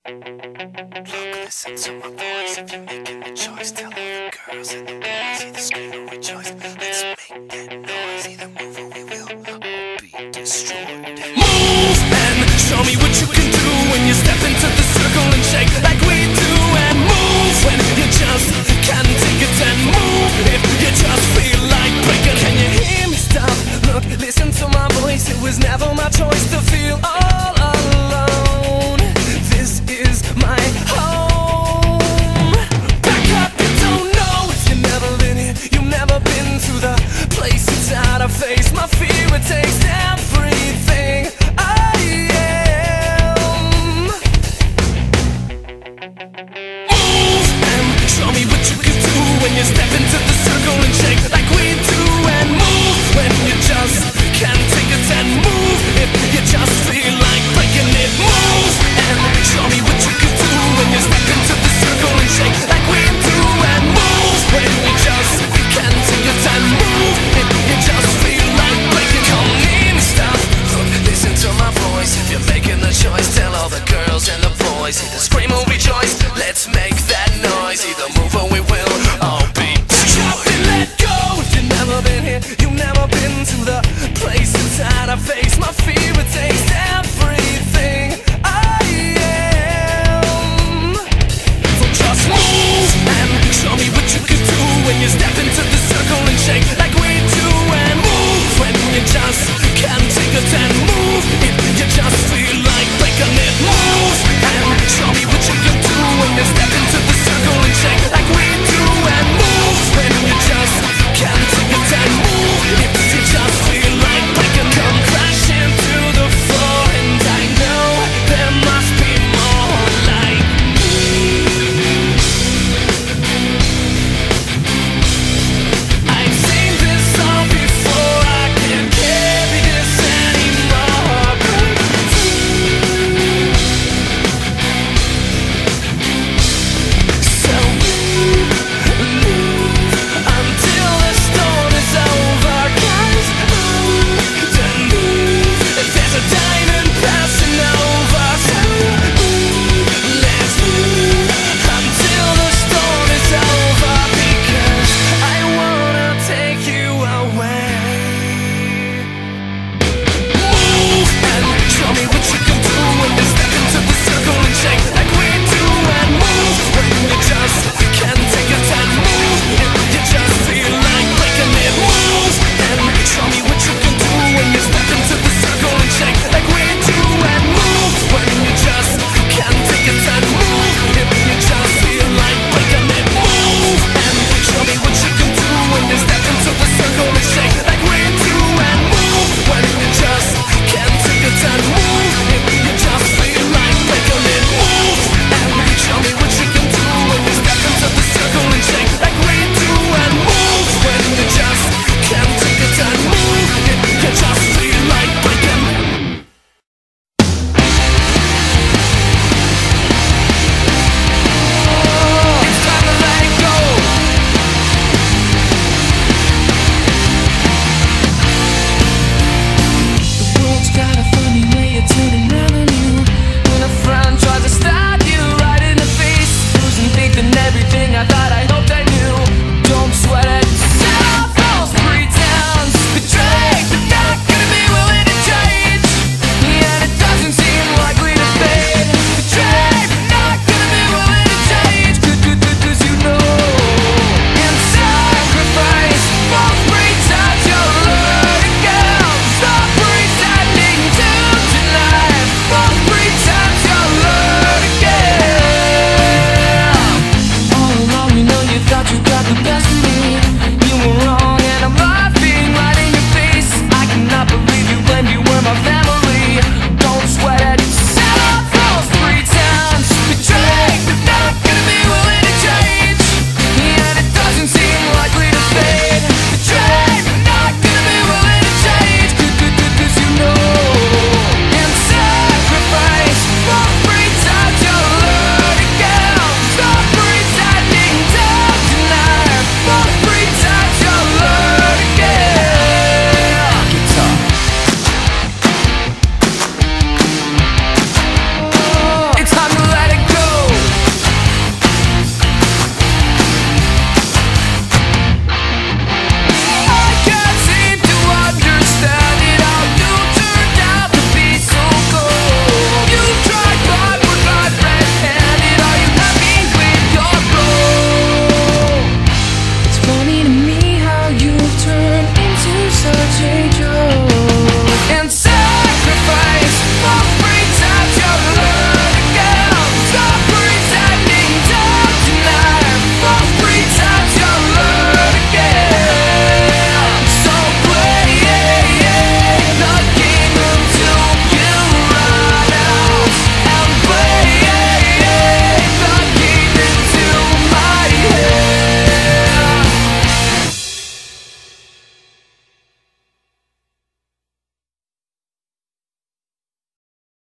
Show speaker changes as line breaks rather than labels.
Look, listen to my voice. If you're making the choice, tell all the girls and the boys, either scream or rejoice. Let's make that noise. Either move or we will all be destroyed. Move and show me what you can do when you step into the circle and shake like we do. And move when you just can't take it. And move if you just feel like breaking. Can you hear me? Stop. Look, listen to my voice. It was never my choice to feel all alone. This is my home. Back up, you don't know if you've never been here. You've never been to the place inside I face my fear. It takes everything I am. Move and show me what you can do when you step into the circle and shake like we do. And move when you just can't take it. And move if you just feel like breaking it. Move and show me what you can do when you step into the circle and shake like we do. And move when you just can't take it. And move if you just feel like breaking. Come near me, stop. Look, listen to my voice. If you're making the choice, tell all the girls and the boys.